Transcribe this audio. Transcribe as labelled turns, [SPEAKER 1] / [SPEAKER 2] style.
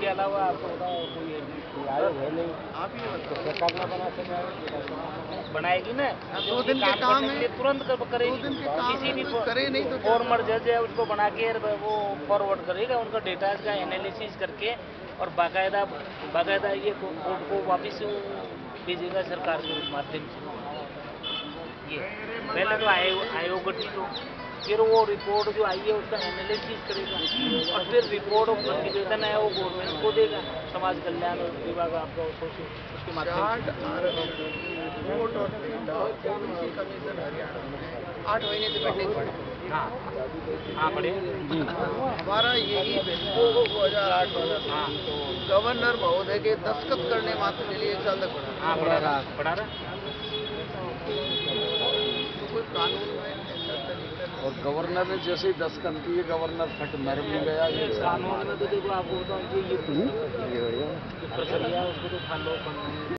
[SPEAKER 1] इसके अलावा आपको बताओ कोई आयोग है नहीं, आप ही तो सरकार ना बना सके, बनाएगी ना। 2 दिन के काम है, तुरंत करेगी। 2 दिन के काम किसी भी करे नहीं तो फॉर्मर जज है उसको बना के वो फॉरवर्ड करेगा, उनका डेटा का एनालिसिस करके और बाकायदा ये कोर्ट को वापस भेजेगा सरकार के माध्यम से। ये पहले तो आयोग गठित हो, फिर वो रिपोर्ट जो आई है उसका एनालिसिस करेगा और फिर रिपोर्ट प्रतिवेदन है वो गवर्नमेंट को देगा, समाज कल्याण विभाग आपका उसके माध्यम से। कोर्ट और पॉलिसी कमीशन हरियाणा में 8 महीने से पेंडिंग पड़े। हाँ पड़े। हमारा यही बिल 2008 हाँ गवर्नर महोदय के दस्तखत करने मात्र के लिए 1 साल तक पड़ा। हाँ पड़ा रहा। कोई कानून में और गवर्नर ने जैसे ही दस्तखत किए गवर्नर फट मर भी गया। ये कानून में तो देखो आपको बताऊँ ये प्रक्रिया उसको तो फॉलो करना है।